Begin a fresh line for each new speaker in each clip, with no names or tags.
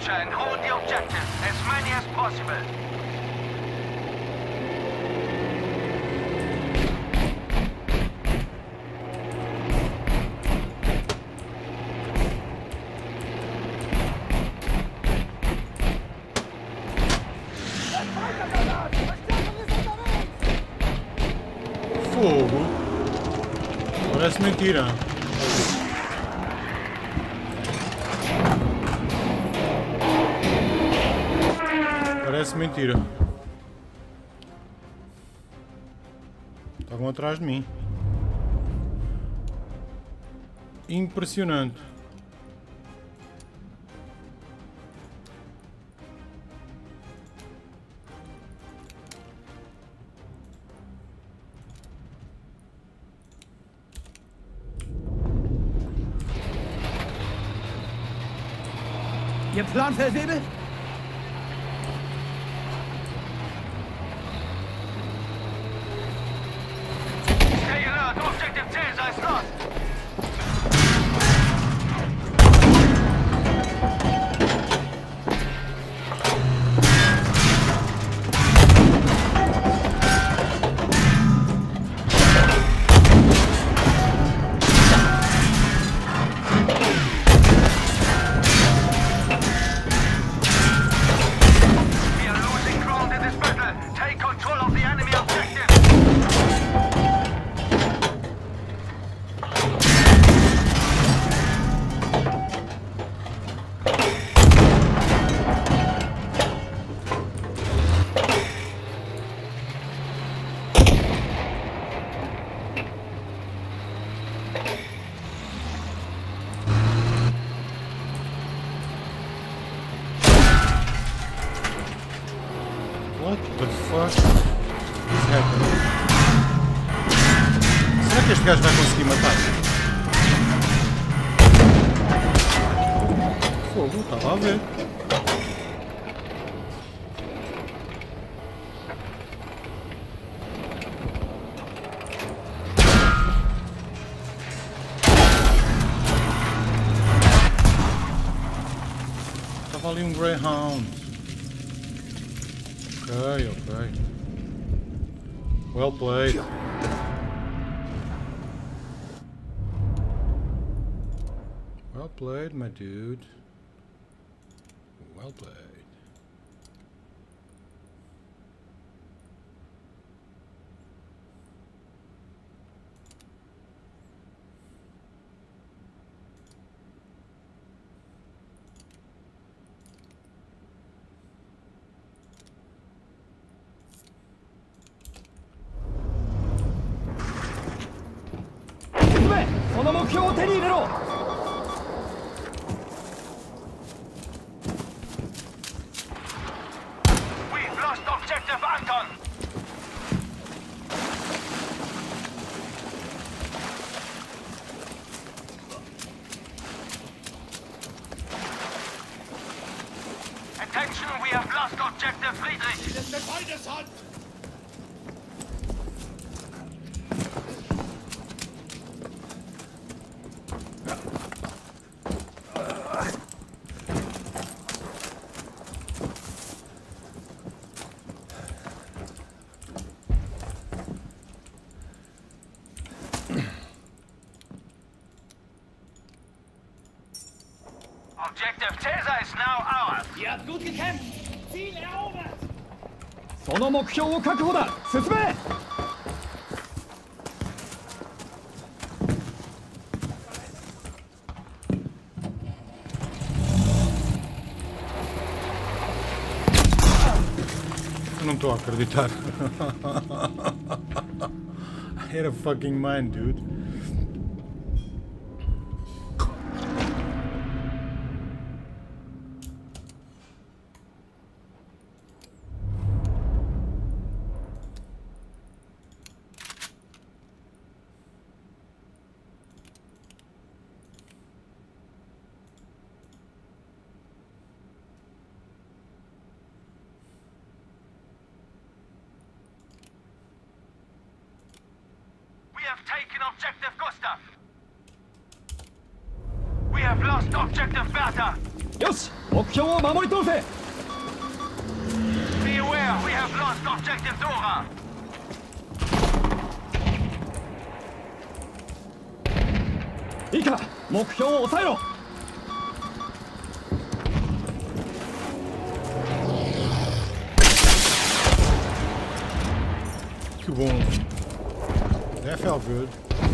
capture and hold the objective, as many as possible.
Fogo. Parece mentira. Parece mentira. Estavam atrás de mim. Impressionante.
Ihr Plan versäbelt?
Stay alert, objective Caesar is lost. We are losing ground in this battle. Take control of the enemy objective.
What the fuck is happening? Será que este gajo vai conseguir matar? Fogo, estava a ver. Estava ali um Greyhound. Okay, okay. Well played. Well played, my dude. Well played.
We've lost objective Anton. Attention, we have lost objective Friedrich. Objective Caesar is now ours.
Ihr habt gut gekämpft! Ziel erobert! その目標を確保だ！進め！
Eu não estou a acreditar. I had a fucking mind, dude.
We have taken objective Gustav. We have lost objective Bertha.
よし、目標を守り通せ。
Be aware, we have lost objective Dora.
いいか、目標を抑えろ。
Boom. That felt good.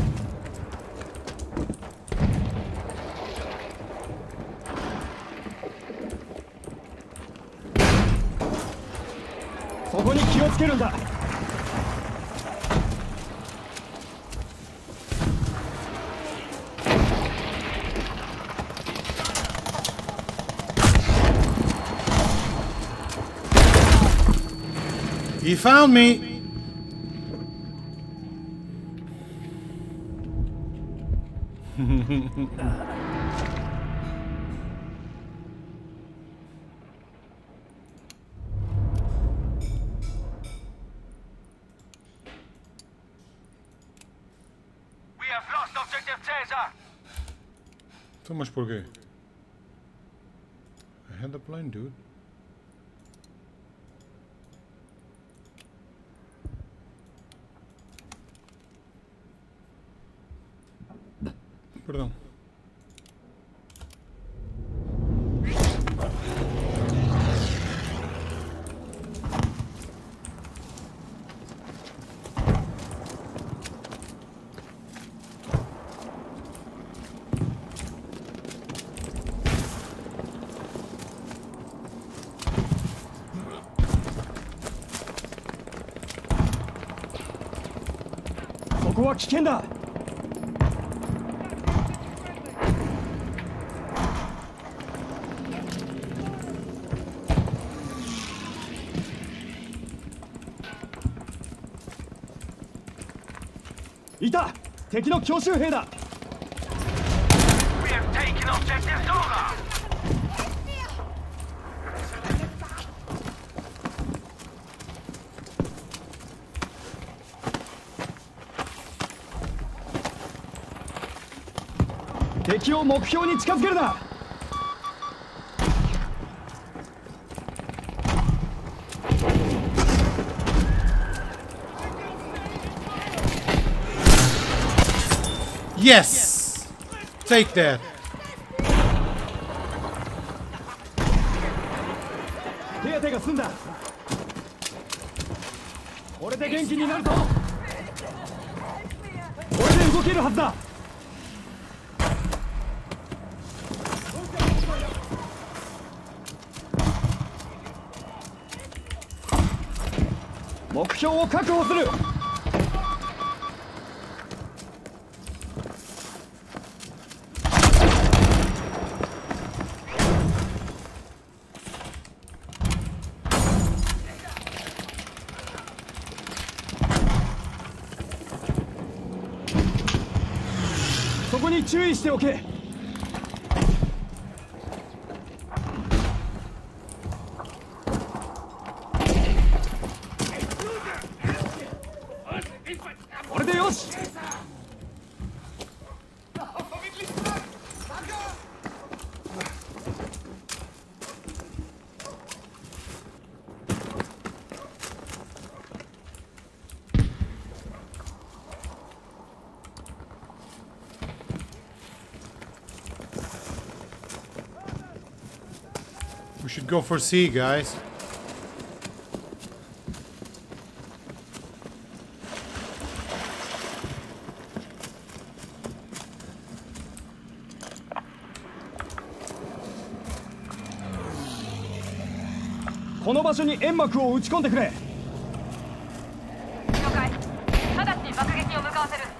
そこに気をつけるんだ。
He found me.
We have lost objective Caesar.
So much por qué? I had the plane, dude. Perdón.
So ここは危険だ。 いた、敵の強襲兵だ。
We have taken objective Dora. 敵を目標に近づけるな。
Yes! Take that!
手当てが済んだ。これで元気になるぞ。これで動けるはずだ。目標を確保する。 そこに注意しておけ。これでよし。
We should go for C, guys. .
この場所に煙幕を撃ち込んでくれ。
了解。直ちに爆撃を向かわせる。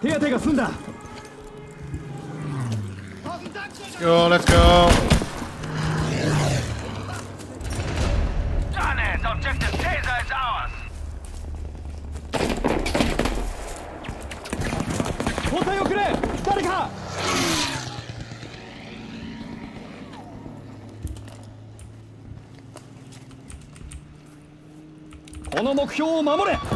手当てが済んだ。
Go, let's go.
Done it! Objective Caesar is ours!
交代をくれ誰か。この目標を守れ。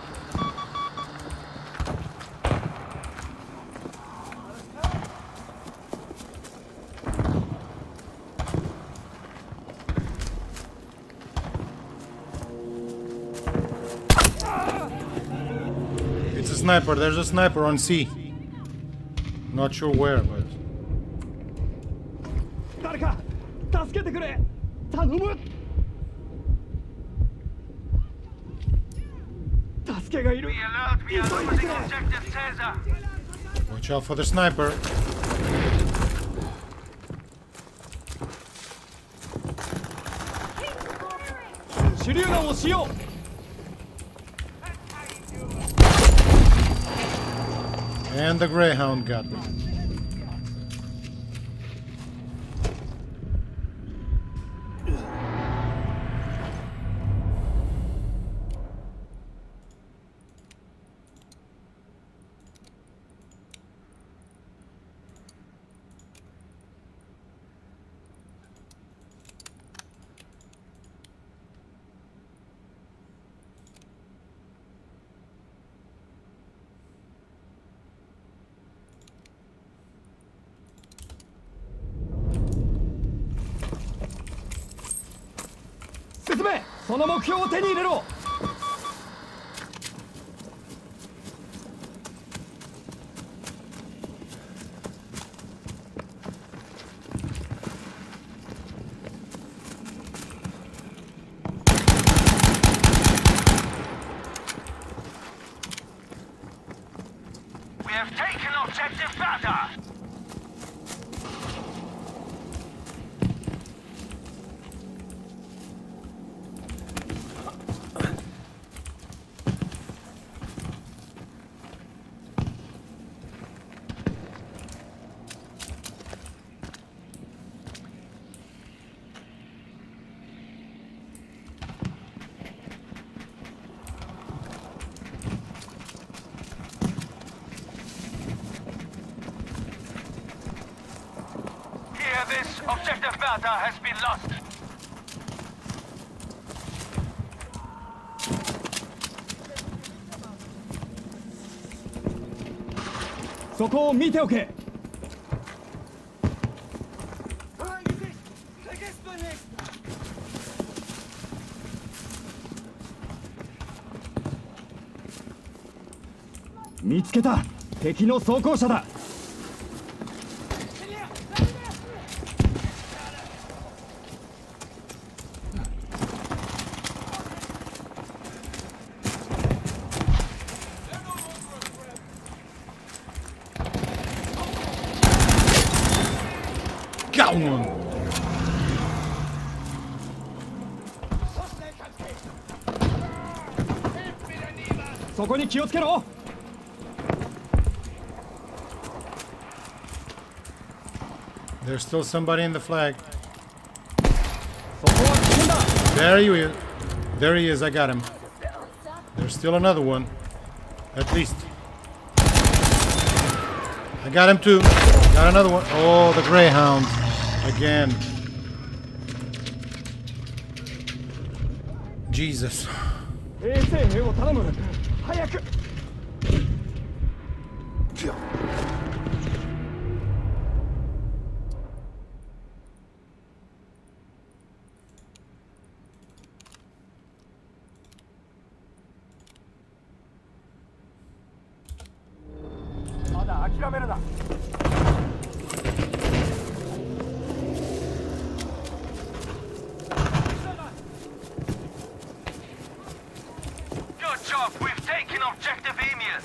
It's a sniper. There's a sniper on C. Not sure where, but
誰か助けてくれ頼む。助けがいる。
Be alert, we are losing Objective Caesar!
watch out for the sniper.
手榴弾を使用。
And the Greyhound got me.
進め。その目標を手に入れろ。
We have taken Objective Beta! Hear this? Objective Beta has been lost.
そこを見ておけ。見つけた。敵の装甲車だ。
Got one.
そこに気をつけろ。
There's still somebody in the flag.
そこは危険だ。
There he is. There he is. I got him. There's still another one. At least. I got him too. Got another one. Oh, the Greyhound. Again. Jesus.
衛生兵を頼む。早く。 まだ諦めるな。
Good job, we've taken Objective Emil.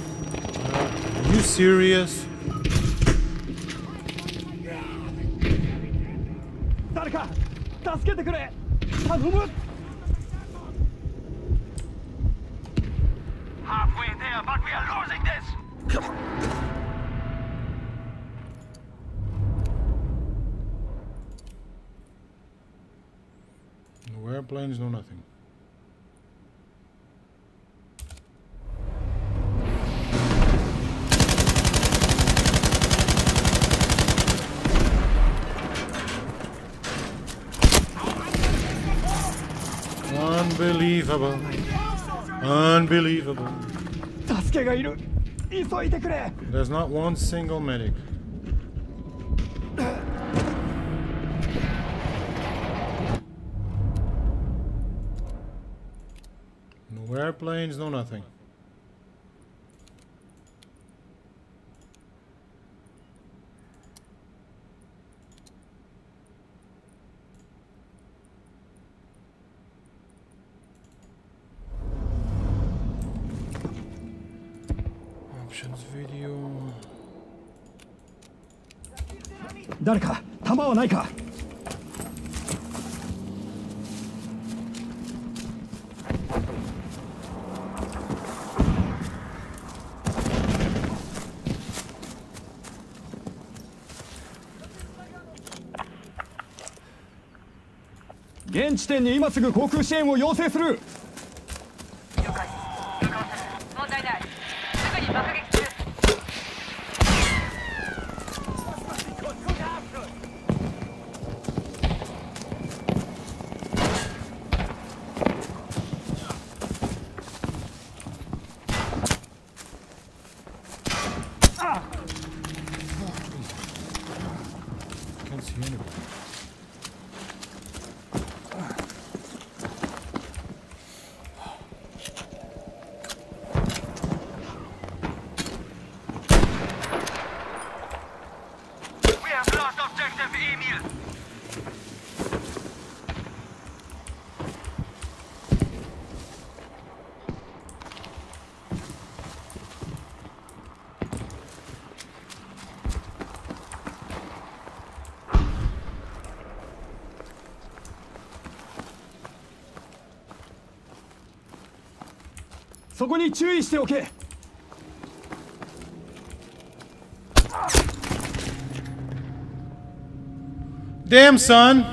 Are you serious?
助けてくれ。頼む。
Halfway there, but we are losing this!
No airplanes, no nothing. Unbelievable. Unbelievable.
助けがいる。急いでくれ。
There's not one single medic. No airplanes, no nothing. Options video.
誰か弾はないか。 現地点に今すぐ航空支援を要請する。
了解。向かわせる。問題ない。すぐに爆撃する。
Can't see anybody.
We have lost objective Emil!
そこに注意しておけ。
Damn, son!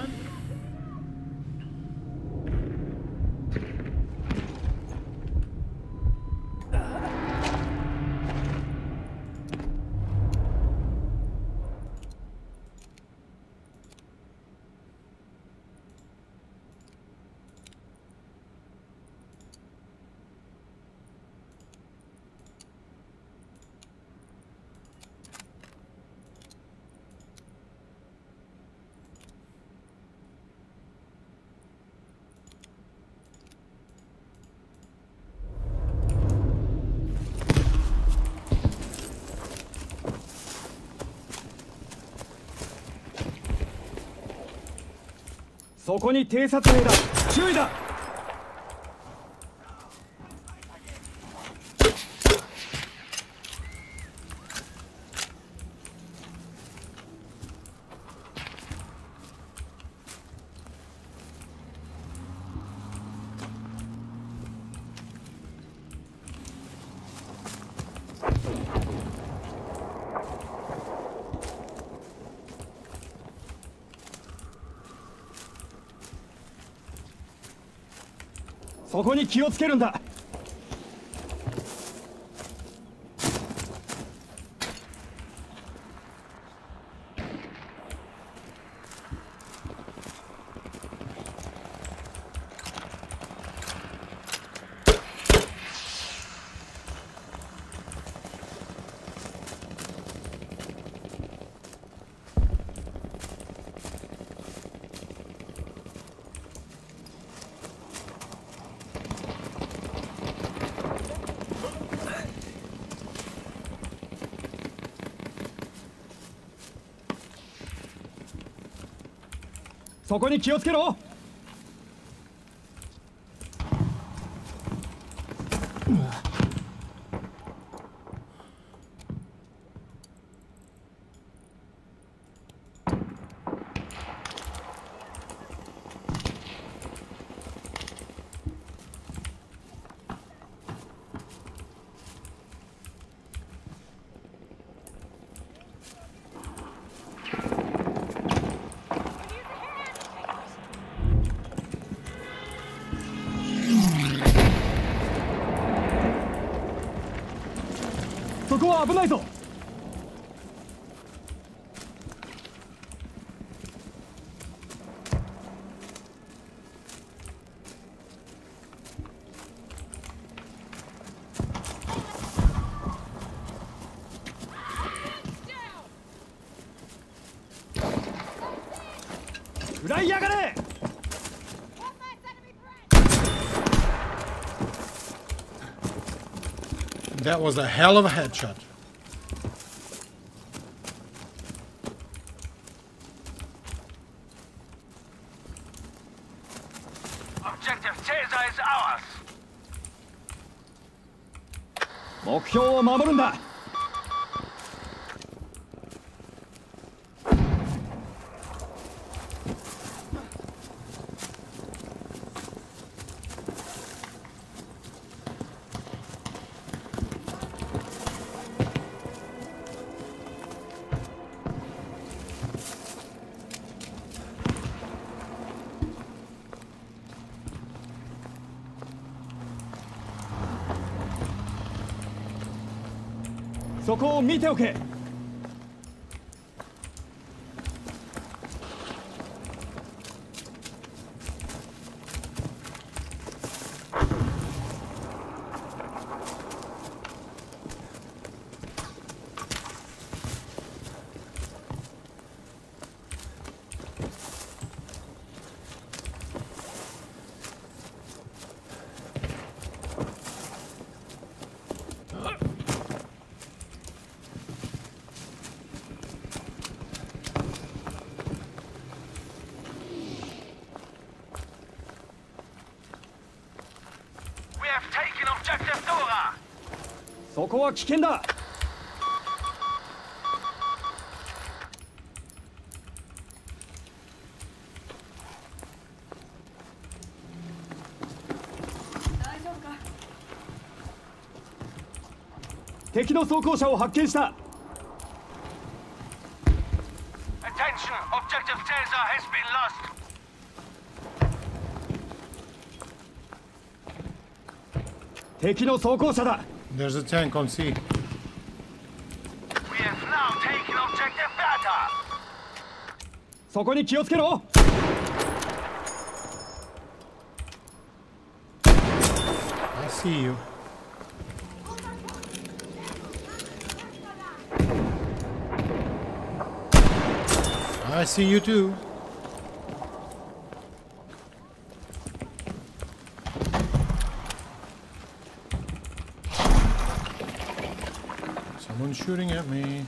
「そこに偵察兵だ。注意だ。 そこに気をつけるんだ。 そこに気をつけろ。
What
こ危ないぞ。食らいやがれ。
That was a hell of a headshot.
Objective Caesar is ours.
目標を守るんだ。そこを見ておけ。そこは危険だ。敵の装甲車を発見した。
Attention, objective Caesar has been lost.
敵の装甲車だ。
There's a tank on C.
We have now taken objective Beta.
そこに気をつけろ。
I see you. I see you too. Someone's shooting at me.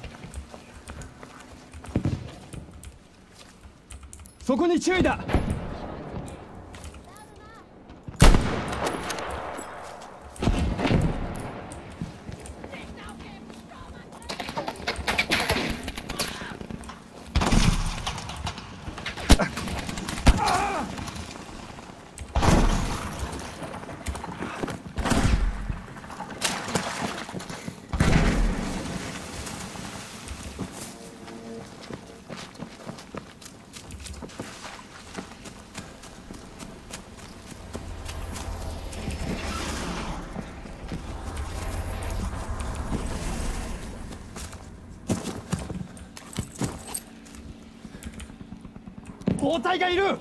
そこに注意だ。 包帯がいる。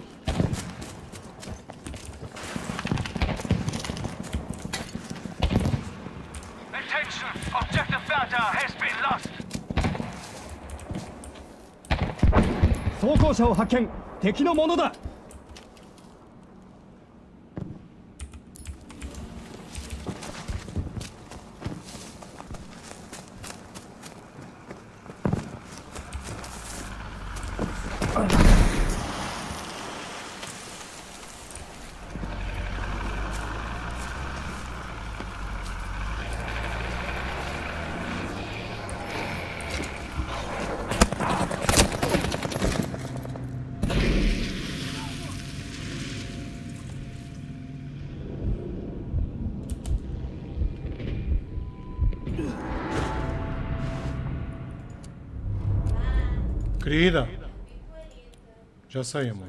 Attention, objective Beta has been lost.
装甲車を発見。敵のものだ。
Querida, já sei, amor.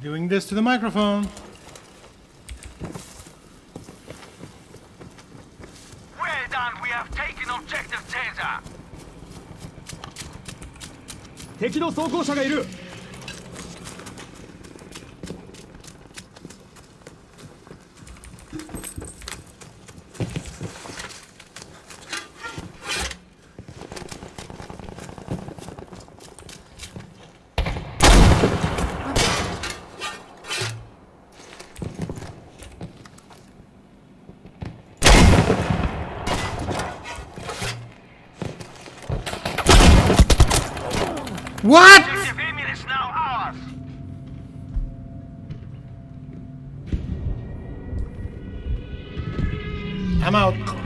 Doing this to the microphone.
Well done, we have taken objective Caesar.
敵の装甲車がいる。
What?
Objective Emil is now ours.
I'm out.